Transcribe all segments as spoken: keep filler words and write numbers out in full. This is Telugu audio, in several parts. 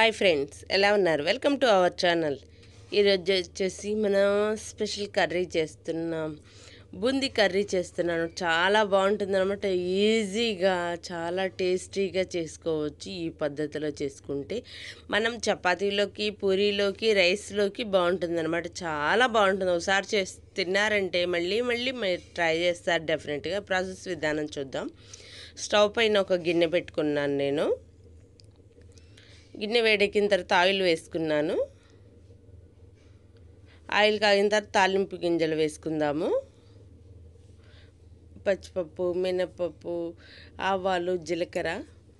హాయ్ ఫ్రెండ్స్, ఎలా ఉన్నారు? Welcome to our channel. ఈరోజు వచ్చేసి మనం స్పెషల్ కర్రీ చేస్తున్నాం. బూందీ కర్రీ చేస్తున్నాను. చాలా బాగుంటుంది అనమాట. ఈజీగా చాలా టేస్టీగా చేసుకోవచ్చు ఈ పద్ధతిలో చేసుకుంటే. మనం చపాతీలోకి, పూరీలోకి, రైస్లోకి బాగుంటుంది అనమాట. చాలా బాగుంటుంది. ఒకసారి చేసి తిన్నారంటే మళ్ళీ మళ్ళీ మీరు ట్రై చేస్తారు డెఫినెట్గా. ప్రాసెస్ విధానం చూద్దాం. స్టవ్ పైన ఒక గిన్నె పెట్టుకున్నాను నేను. గిన్నె వేడెక్కిన తర్వాత ఆయిల్ వేసుకున్నాను. ఆయిల్ కాగిన తర్వాత తాలింపు గింజలు వేసుకుందాము. పచ్చిపప్పు, మినపప్పు, ఆవాలు, జీలకర్ర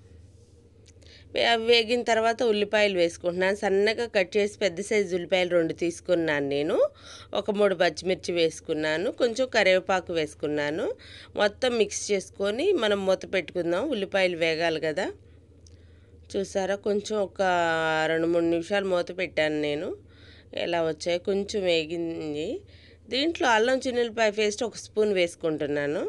అవి వేగిన తర్వాత ఉల్లిపాయలు వేసుకుంటున్నాను. సన్నగా కట్ చేసి పెద్ద సైజు ఉల్లిపాయలు రెండు తీసుకున్నాను నేను. ఒక మూడు పచ్చిమిర్చి వేసుకున్నాను. కొంచెం కరివేపాకు వేసుకున్నాను. మొత్తం మిక్స్ చేసుకొని మనం మూత పెట్టుకుందాం. ఉల్లిపాయలు వేగాలి కదా. చూసారా, కొంచెం ఒక రెండు మూడు నిమిషాలు మూత పెట్టాను నేను. ఎలా వచ్చాయి, కొంచెం వేగింది. దీంట్లో అల్లం చిన్నులపాయ పేస్ట్ ఒక స్పూన్ వేసుకుంటున్నాను.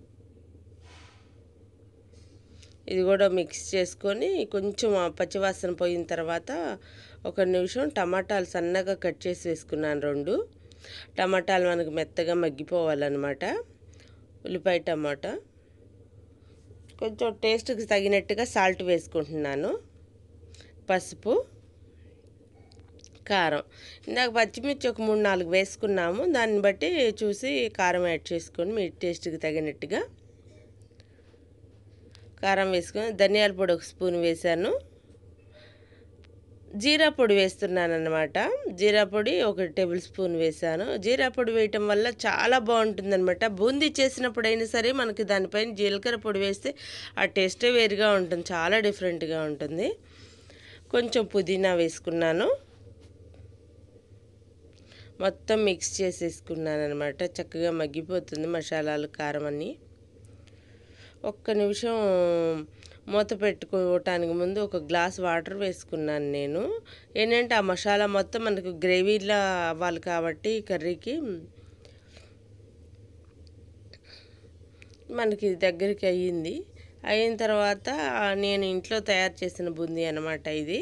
ఇది కూడా మిక్స్ చేసుకొని కొంచెం పచ్చివాసన పోయిన తర్వాత ఒక నిమిషం టమాటాలు సన్నగా కట్ చేసి వేసుకున్నాను. రెండు టమాటాలు మనకు మెత్తగా మగ్గిపోవాలన్నమాట. ఉల్లిపాయ టమాటా కొంచెం టేస్ట్కి తగినట్టుగా సాల్ట్ వేసుకుంటున్నాను. పసుపు, కారం. ఇందాక పచ్చిమిర్చి ఒక మూడు నాలుగు వేసుకున్నాము. దాన్ని బట్టి చూసి కారం యాడ్ చేసుకొని మీ టేస్ట్కి తగినట్టుగా కారం వేసుకొని, ధనియాల పొడి ఒక స్పూన్ వేసాను. జీరా పొడి వేస్తున్నాను అన్నమాట. జీరా పొడి ఒక టేబుల్ స్పూన్ వేసాను. జీరా పొడి వేయటం వల్ల చాలా బాగుంటుందన్నమాట. బూందీ చేసినప్పుడైనా సరే మనకి దానిపైన జీలకర్ర పొడి వేస్తే ఆ టేస్టే వేరుగా ఉంటుంది. చాలా డిఫరెంట్గా ఉంటుంది. కొంచెం పుదీనా వేసుకున్నాను. మొత్తం మిక్స్ చేసేసుకున్నాను అనమాట. చక్కగా మగ్గిపోతుంది మసాలాలు, కారం అన్నీ. ఒక్క నిమిషం మూత పెట్టుకోవటానికి ముందు ఒక గ్లాస్ వాటర్ వేసుకున్నాను నేను. ఏంటంటే ఆ మసాలా మొత్తం మనకు గ్రేవీలా అవ్వాలి కాబట్టి కర్రీకి మనకి దగ్గరికి అయ్యింది. అయిన తర్వాత నేను ఇంట్లో తయారు చేసిన బూందీ అన్నమాట ఇది.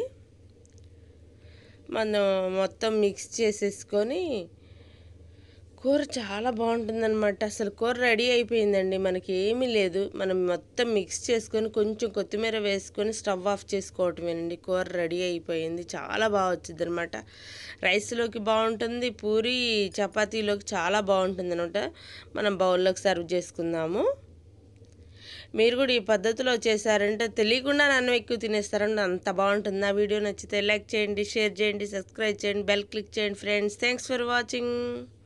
మనం మొత్తం మిక్స్ చేసేసుకొని కూర చాలా బాగుంటుందన్నమాట. అసలు కూర రెడీ అయిపోయిందండి. మనకి ఏమీ లేదు. మనం మొత్తం మిక్స్ చేసుకొని కొంచెం కొత్తిమీర వేసుకొని స్టవ్ ఆఫ్ చేసుకోవటమేనండి. కూర రెడీ అయిపోయింది. చాలా బాగా వచ్చింది అనమాట. రైస్లోకి బాగుంటుంది, పూరి చపాతీలోకి చాలా బాగుంటుంది అనమాట. మనం బౌల్లోకి సర్వ్ చేసుకుందాము. మీరు కూడా ఈ పద్ధతిలో చేశారంటే తెలియకుండా అన్నం ఎక్కువ తినేస్తారండి. అంత బాగుంటుంది. నా వీడియో నచ్చితే లైక్ చేయండి, షేర్ చేయండి, సబ్స్క్రైబ్ చేయండి, బెల్ క్లిక్ చేయండి ఫ్రెండ్స్. Thanks for watching.